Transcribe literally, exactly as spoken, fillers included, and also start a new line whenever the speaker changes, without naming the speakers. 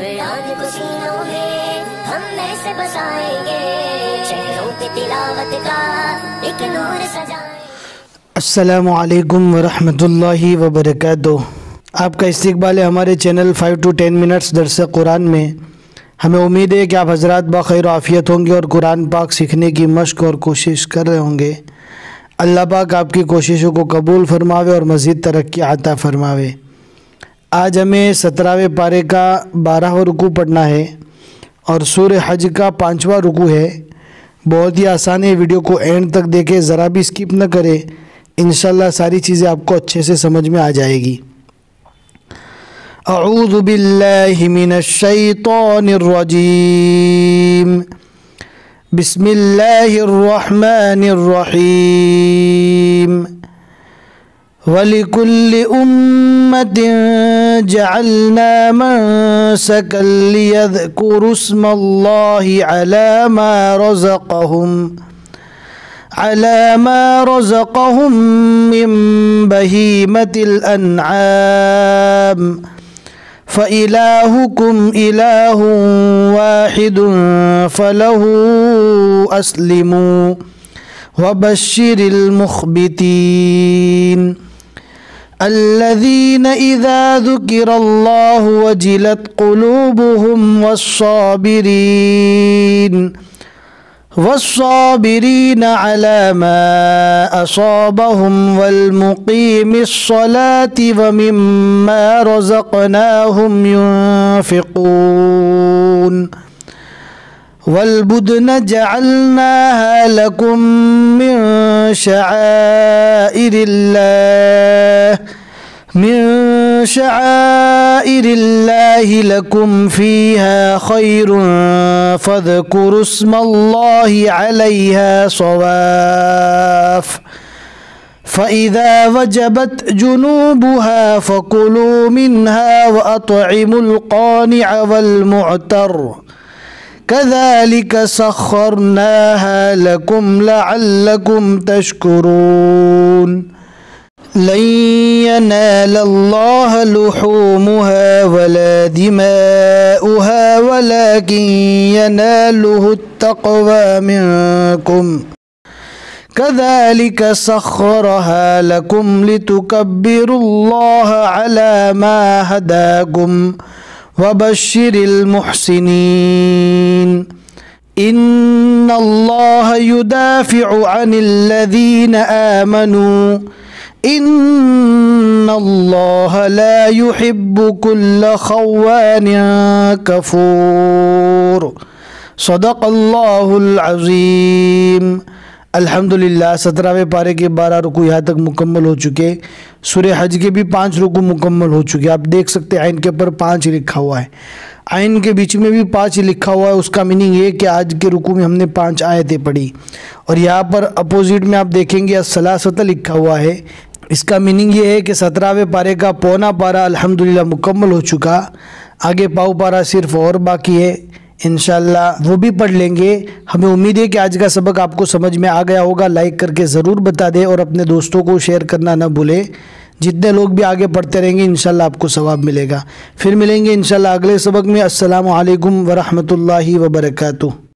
कुरान को सीनों में हम ऐसे बसाएंगे, चेहरों पे तिलावत का एक नूर सजाएंगे।
अस्सलामु अलैकुम वरहमतुल्लाहि वबरकातुह। आपका इस्तकबाल है हमारे channel five to ten minutes दर्स कुरान में। हमें उम्मीद है कि आप हज़रात बखैर आफ़ियत होंगे और कुरान पाक सीखने की मश्क और कोशिश कर रहे होंगे। अल्लाह पाक आपकी कोशिशों को कबूल फरमावे और मज़ीद तरक्की अता फरमावे। आज हमें सत्रहवें पारे का बारहवां रुकू पढ़ना है और सूरह हज का पाँचवा रुकू है। बहुत ही आसान है, वीडियो को एंड तक देखें, ज़रा भी स्किप न करें। इंशाल्लाह सारी चीज़ें आपको अच्छे से समझ में आ जाएगी। अऊज़ु बिल्लाहि मिनश शैतानिर रजीम। बिस्मिल्लाहिर रहमानिर रहीम। वलिकुल्लि उम्मतिन जअलना मनसकन लियज़कुरु स्मल्लाहि अला मा रज़क़हुम अला मा रज़क़हुम मिन बहीमतिल अन्आम फ़इलाहुकुम इलाहुन वाहिदुन फ़लहु अस्लिमू वबश्शिरिल मुख़बितीन الذين إذا ذكر الله وجلت قلوبهم والصابرين والصابرين على ما أصابهم والمقيم الصلاة ومما رزقناهم ينفقون والبدن جعلناها لكم من شعائر الله من شعائر الله لكم فيها خير فاذكروا اسم الله عليها صواف فإذا وجبت جنوبها فكلوا منها وأطعموا القانع والمعتر كذلك سخرناها لكم لعلكم تشكرون لن ينال الله لحومها ولا دماؤها ولكن يناله التقوى منكم كذلك سخرها لكم لتكبروا الله على ما هداكم وبشر المحسنين إن الله يدافع عن الذين آمنوا إن الله لا يحب كل خوان كفور صدق الله العظيم। अल्हम्दुलिल्लाह सत्रहवें पारे के बारह रुकू यहाँ तक मुकम्मल हो चुके। सूरह हज के भी पाँच रुकू मुकम्मल हो चुके। आप देख सकते हैं आइन के ऊपर पाँच लिखा हुआ है, आइन के बीच में भी पाँच लिखा हुआ है। उसका मीनिंग ये कि आज के रुकू में हमने पाँच आयतें पढ़ी। और यहाँ पर अपोजिट में आप देखेंगे अस्सलासत लिखा हुआ है। इसका मीनिंग ये है कि सत्रहवें पारे का पौना पारा अल्हम्दुलिल्लाह मुकम्मल हो चुका। आगे पाव पारा सिर्फ और बाकी है, इंशाल्लाह वो भी पढ़ लेंगे। हमें उम्मीद है कि आज का सबक आपको समझ में आ गया होगा। लाइक करके ज़रूर बता दें और अपने दोस्तों को शेयर करना ना भूलें। जितने लोग भी आगे पढ़ते रहेंगे इंशाल्लाह आपको सवाब मिलेगा। फिर मिलेंगे इंशाल्लाह अगले सबक में। अस्सलामु अलैकुम वरहमतुल्लाहि वबरकातुह।